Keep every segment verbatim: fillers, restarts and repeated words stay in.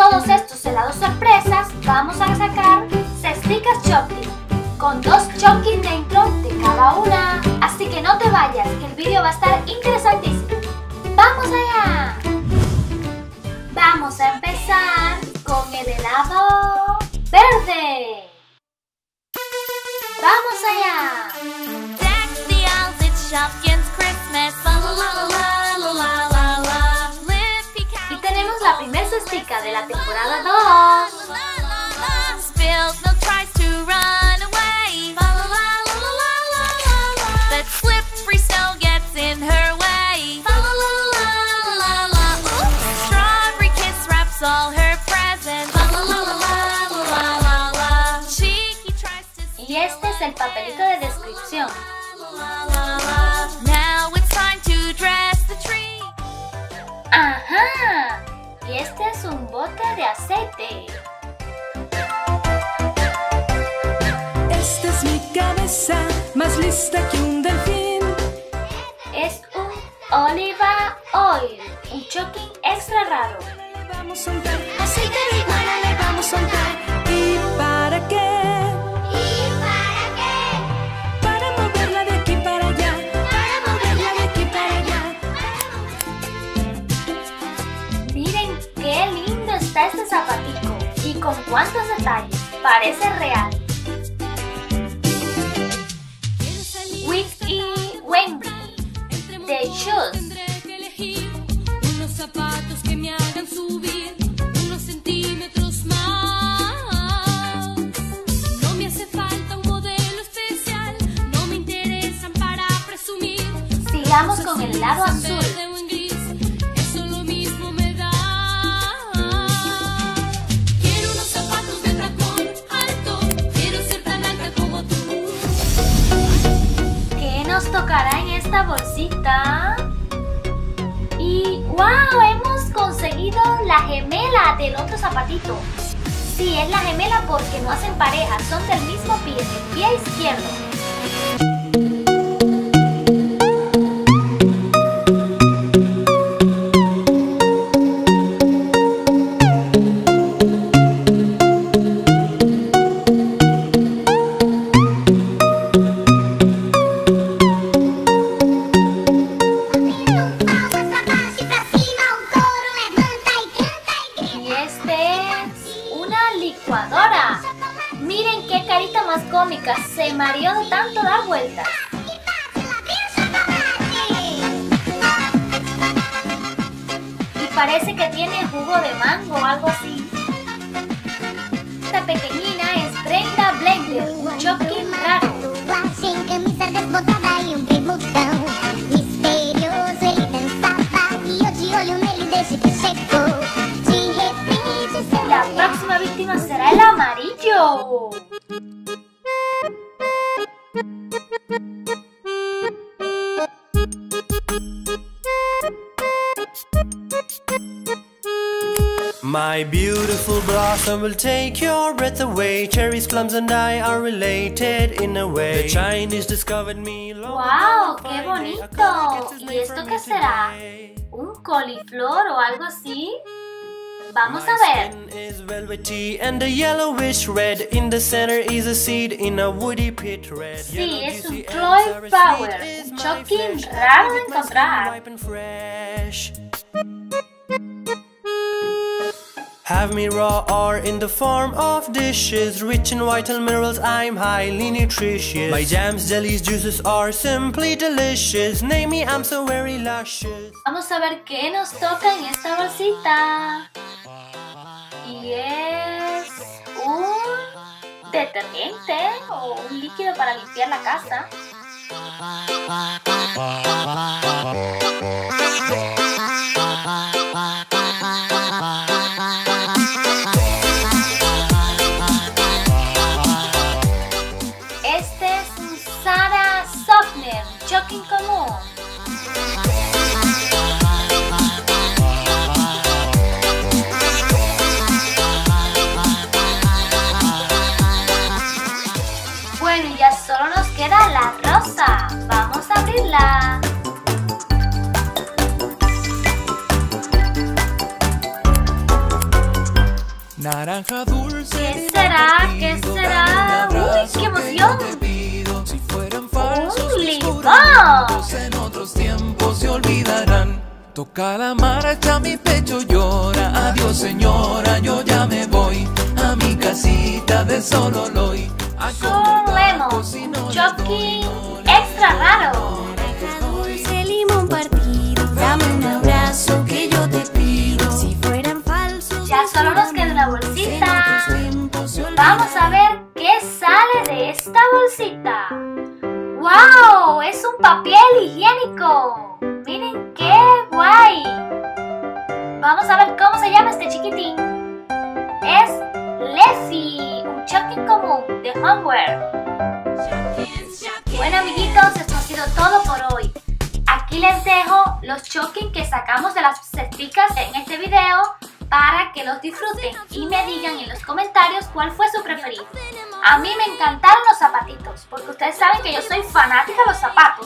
todos estos helados sorpresas, vamos a sacar cesticas Chockin, con dos Chockin dentro de cada una. Así que no te vayas, que el vídeo va a estar interesantísimo. ¡Vamos allá! Vamos a empezar con el helado verde. ¡Vamos allá! Y tenemos la primera cestica de la temporada dos. Y este es el papelito de descripción. ¡Ajá! Y este es un bote de aceite. Esta es mi cabeza, más lista que un delfín. Es un oliva oil, un Chockin extra raro. Le vamos a untar aceite de iguana, le vamos a untar. ¿Y para qué? Este zapatico, y con cuántos detalles, parece real. Wiki Wendy de Shoes. Unos zapatos que me hagan subir unos centímetros más. No me hace falta un modelo especial, no me interesan para presumir. Sigamos con el helado azul. Tocará en esta bolsita. Y ¡wow! Hemos conseguido la gemela del otro zapatito. Sí, es la gemela porque no hacen pareja, son del mismo pie, del pie izquierdo. Miren qué carita más cómica, se mareó de tanto dar vueltas. Y parece que tiene jugo de mango o algo así. Esta pequeñina es Brenda Blender, un Chockin raro. La próxima víctima será el amarillo. My beautiful blossom will take your breath away. Cherries, plums and I are related in a way. The Chinese discovered me long ¡Wow! ¡Qué bonito! ¿Y esto qué será? ¿Un coliflor o algo así? Vamos a ver. Is velvety and a yellowish red. In the center is a seed in a woody pit red. Sí, es un Chloe Flower, un Chockin raro de encontrar. Have me raw or in the form of dishes, rich in vital minerals, I'm highly nutritious. My jams, jellies, juices are simply delicious. Name me, I'm so very luscious. Vamos a ver qué nos toca en esta bolsita. Y es un detergente o un líquido para limpiar la casa. Este es un Sara Softener, Chockin común. Bueno, ya solo nos queda la rosa. Vamos a abrirla. Naranja dulce. ¿Qué será? ¿Qué será? ¡Uy, qué emoción! Si fueran falsos ¡Un mis limón! juramentos, en otros tiempos se olvidarán. Toca la marcha, mi pecho llora. Adiós, señora, yo ya me voy a mi casita de Sololoy. Un lemon, Chucky extra raro. Naranja dulce, limón partido, dame un abrazo que yo te pido. Si fueran falsos, Ya solo nos queda una bolsita. Vamos a ver qué sale de esta bolsita. ¡Wow! Es un papel higiénico. Miren qué guay. Vamos a ver cómo se llama este chiquitín. Es Leffy, un Chucky común de Homeware. Bueno, amiguitos, esto ha sido todo por hoy. Aquí les dejo los Chucky que sacamos de las cesticas en este video para que los disfruten y me digan en los comentarios cuál fue su preferido. A mí me encantaron los zapatitos, porque ustedes saben que yo soy fanática de los zapatos.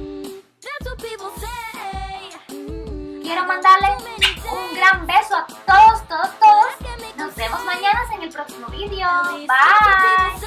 Quiero mandarle un gran beso a todos, todos, todos. Nos vemos mañana en el próximo video. Bye.